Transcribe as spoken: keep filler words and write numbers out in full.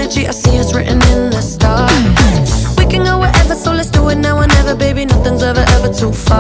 energy, I see us written in the stars. We can go wherever, so let's do it now or never, baby, nothing's ever, ever too far.